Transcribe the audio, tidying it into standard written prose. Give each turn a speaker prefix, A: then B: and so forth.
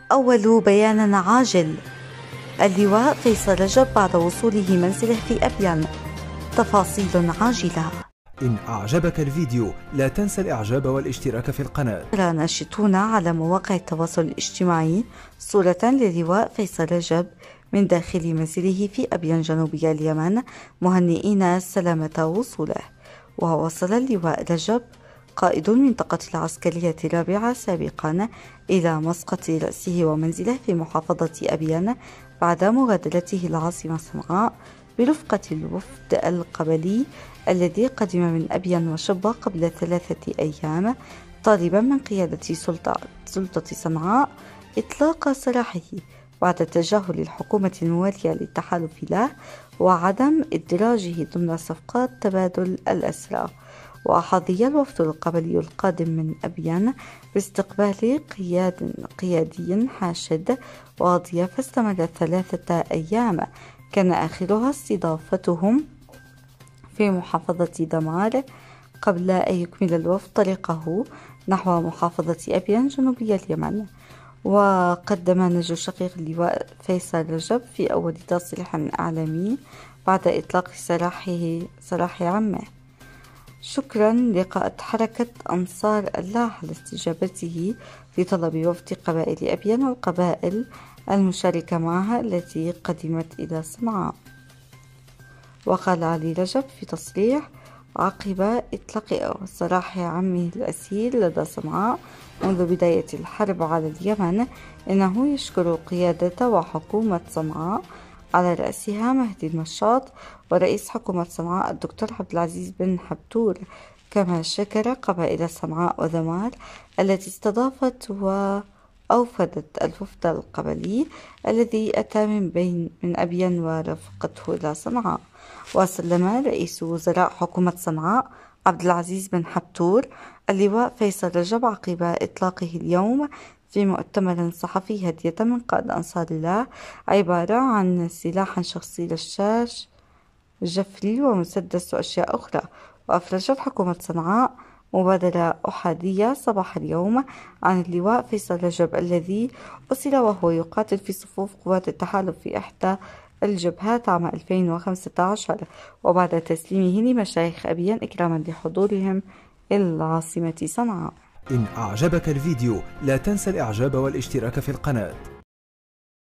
A: أول بيان عاجل: اللواء فيصل رجب بعد وصوله منزله في أبيان. تفاصيل عاجلة.
B: إن أعجبك الفيديو لا تنسى الإعجاب والاشتراك في القناة.
A: ناشطون على مواقع التواصل الاجتماعي صورة للواء فيصل رجب من داخل منزله في أبيان جنوبي اليمن، مهنئين سلامة وصوله. ووصل اللواء رجب قائد المنطقة العسكرية الرابعة سابقا إلى مسقط رأسه ومنزله في محافظة أبيان بعد مغادرته العاصمة صنعاء برفقة الوفد القبلي الذي قدم من أبيان وشبة قبل 3 أيام، طالبا من قيادة سلطة صنعاء إطلاق سراحه بعد تجاهل الحكومة الموالية للتحالف له وعدم إدراجه ضمن صفقات تبادل الأسرى. وحظي الوفد القبلي القادم من أبيان باستقبال قيادي حاشد وضيافة استمرت 3 أيام، كان آخرها استضافتهم في محافظة دمار قبل أن يكمل الوفد طريقه نحو محافظة أبيان جنوبي اليمن. وقدم نجل شقيق اللواء فيصل رجب في أول تصريح إعلامي بعد إطلاق سراح عمه: شكرا لقائد حركة أنصار الله على استجابته لطلب وفد قبائل أبيان والقبائل المشاركة معها التي قدمت إلى صنعاء. وقال علي رجب في تصريح عقب إطلاق سراح عمه الأسير لدى صنعاء منذ بداية الحرب على اليمن إنه يشكر قيادة وحكومة صنعاء على رأسها مهدي المشاط ورئيس حكومة صنعاء الدكتور عبد العزيز بن حبتور، كما شكر قبائل صنعاء وذمار التي استضافت وأوفدت الوفد القبلي الذي أتى من أبيان ورافقته إلى صنعاء. وسلم رئيس وزراء حكومة صنعاء عبد العزيز بن حبتور اللواء فيصل رجب عقب إطلاقه اليوم في مؤتمر صحفي هدية من قائد أنصار الله عبارة عن سلاح شخصي رشاش جفري ومسدس وأشياء أخرى. وأفرجت حكومة صنعاء مبادرة أحادية صباح اليوم عن اللواء فيصل رجب الذي أسر وهو يقاتل في صفوف قوات التحالف في إحدى الجبهات عام 2015 وبعد تسليمه لمشايخ أبيان إكراما لحضورهم إلى العاصمة صنعاء.
B: إن أعجبك الفيديو لا تنسى الإعجاب والاشتراك في القناة.